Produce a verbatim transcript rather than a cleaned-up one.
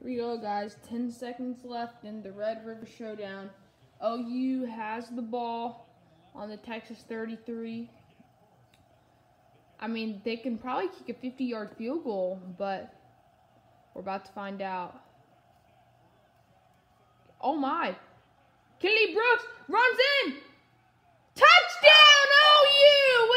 Here we go, guys. ten seconds left in the Red River Showdown. O U has the ball on the Texas thirty-three. I mean, they can probably kick a fifty-yard field goal, but we're about to find out. Oh, my. Kennedy Brooks runs in. Touchdown, O U!